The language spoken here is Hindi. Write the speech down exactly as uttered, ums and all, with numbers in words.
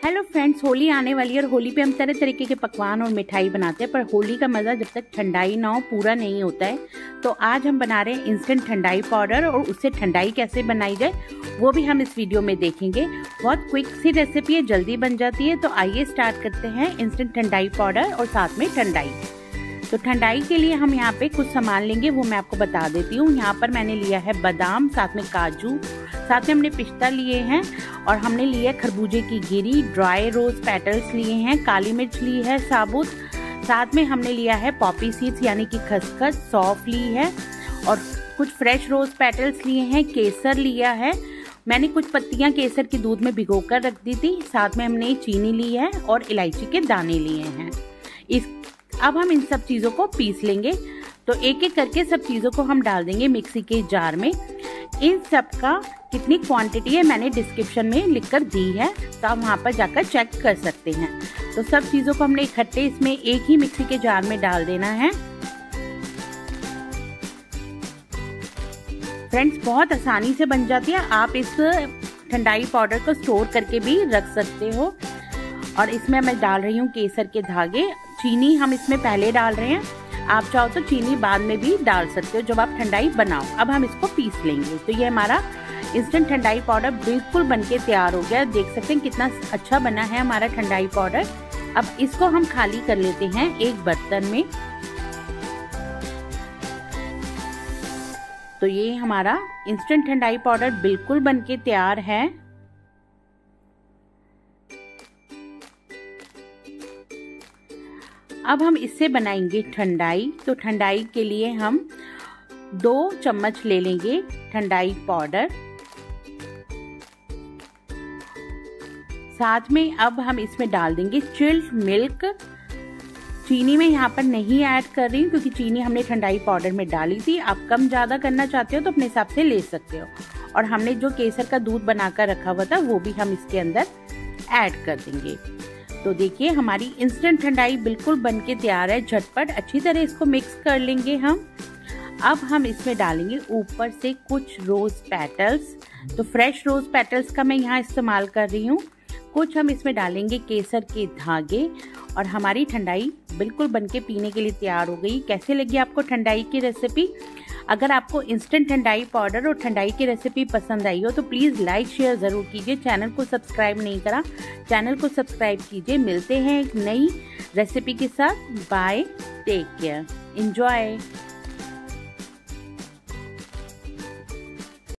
हेलो फ्रेंड्स, होली आने वाली है और होली पे हम तरह तरीके के पकवान और मिठाई बनाते हैं, पर होली का मज़ा जब तक ठंडाई ना हो पूरा नहीं होता है। तो आज हम बना रहे हैं इंस्टेंट ठंडाई पाउडर, और उससे ठंडाई कैसे बनाई जाए वो भी हम इस वीडियो में देखेंगे। बहुत क्विक सी रेसिपी है, जल्दी बन जाती है। तो आइए स्टार्ट करते हैं इंस्टेंट ठंडाई पाउडर और साथ में ठंडाई। तो ठंडाई के लिए हम यहाँ पे कुछ सामान लेंगे, वो मैं आपको बता देती हूँ। यहाँ पर मैंने लिया है बादाम, साथ में काजू, साथ में हमने पिस्ता लिए हैं, और हमने लिया खरबूजे की गिरी, ड्राई रोज पेटल्स लिए हैं, काली मिर्च ली है साबुत, साथ में हमने लिया है पॉपी सीड्स यानी कि खसखस, सौंफ ली है, और कुछ फ्रेश रोज पेटल्स लिए हैं, केसर लिया है। मैंने कुछ पत्तियां केसर के दूध में भिगोकर रख दी थी। साथ में हमने चीनी ली है और इलायची के दाने लिए हैं। इस अब हम इन सब चीज़ों को पीस लेंगे। तो एक एक करके सब चीज़ों को हम डाल देंगे मिक्सी के जार में। इन सब का कितनी क्वांटिटी है मैंने डिस्क्रिप्शन में लिखकर दी है, तो आप वहाँ पर जाकर चेक कर सकते हैं। तो सब चीज़ों को हमने इकट्ठे इसमें एक ही मिक्सी के जार में डाल देना है। फ्रेंड्स, बहुत आसानी से बन जाती है। आप इस ठंडाई पाउडर को स्टोर करके भी रख सकते हो। और इसमें मैं डाल रही हूँ केसर के धागे। चीनी हम इसमें पहले डाल रहे हैं, आप चाहो तो चीनी बाद में भी डाल सकते हो जब आप ठंडाई बनाओ। अब हम इसको पीस लेंगे। तो ये हमारा इंस्टेंट ठंडाई पाउडर बिल्कुल बनके तैयार हो गया। देख सकते हैं कितना अच्छा बना है हमारा ठंडाई पाउडर। अब इसको हम खाली कर लेते हैं एक बर्तन में। तो ये हमारा इंस्टेंट ठंडाई पाउडर बिल्कुल बनके तैयार है। अब हम इससे बनाएंगे ठंडाई। तो ठंडाई के लिए हम दो चम्मच ले लेंगे ठंडाई पाउडर। साथ में अब हम इसमें डाल देंगे चिल्ड मिल्क। चीनी में यहाँ पर नहीं ऐड कर रही हूँ क्योंकि चीनी हमने ठंडाई पाउडर में डाली थी। आप कम ज़्यादा करना चाहते हो तो अपने हिसाब से ले सकते हो। और हमने जो केसर का दूध बनाकर रखा हुआ था वो भी हम इसके अंदर ऐड कर देंगे। तो देखिए हमारी इंस्टेंट ठंडाई बिल्कुल बनके तैयार है। झटपट अच्छी तरह इसको मिक्स कर लेंगे हम। अब हम इसमें डालेंगे ऊपर से कुछ रोज पेटल्स। तो फ्रेश रोज पेटल्स का मैं यहाँ इस्तेमाल कर रही हूँ। कुछ हम इसमें डालेंगे केसर के धागे, और हमारी ठंडाई बिल्कुल बनके पीने के लिए तैयार हो गई। कैसे लगी आपको ठंडाई की रेसिपी? अगर आपको इंस्टेंट ठंडाई पाउडर और ठंडाई की रेसिपी पसंद आई हो तो प्लीज़ लाइक शेयर ज़रूर कीजिए। चैनल को सब्सक्राइब नहीं करा, चैनल को सब्सक्राइब कीजिए। मिलते हैं एक नई रेसिपी के साथ। Bye, take care, enjoy.